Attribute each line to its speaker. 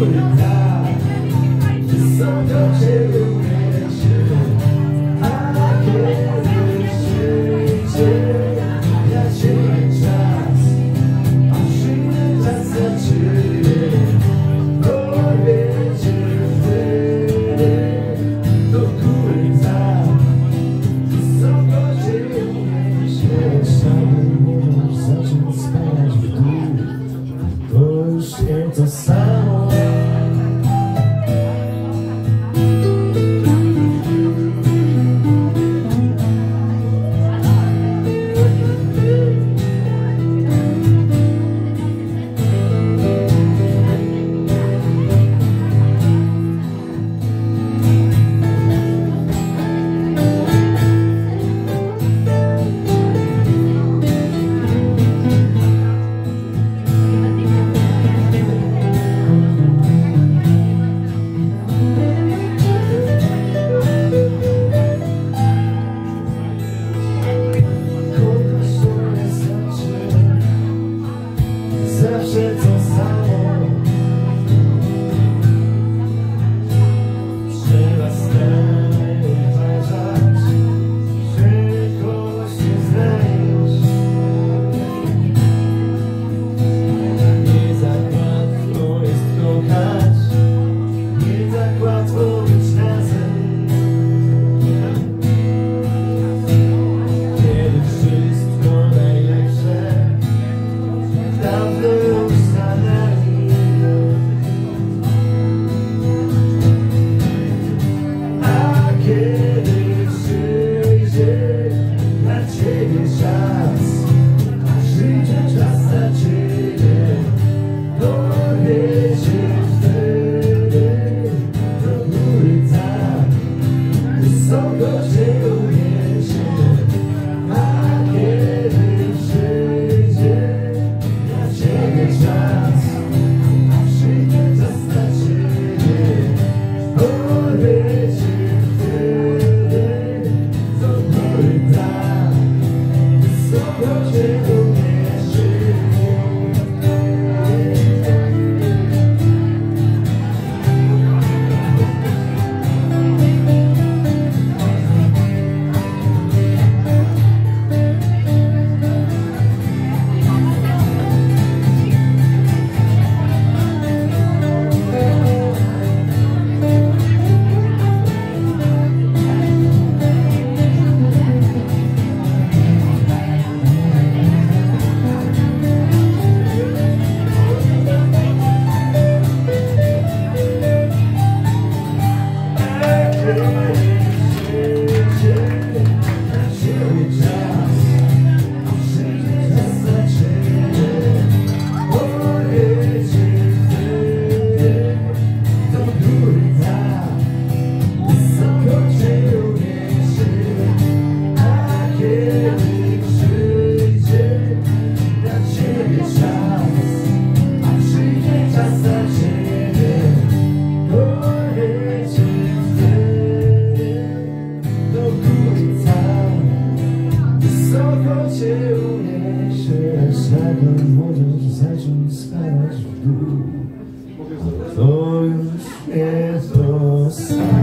Speaker 1: To samo. Zawsze to samo. Trzeba stale uważać, że kogoś nie znajdziesz. Nie tak łatwo jest kochać, nie tak łatwo być razem. Kiedy wszystko najlepsze dawno już za nami, a kiedy przyjdzie na ciebie czas, przyjdzie czas na ciebie, dowiecie wtedy do góry tak, wysoko cię uniesie, a kiedy przyjdzie na ciebie czas, przyjdzie czas na ciebie, powiecie wtedy do góry tak, wysoko cię uniesie. Możesz zacząć spadać w dół. To już nie to samo.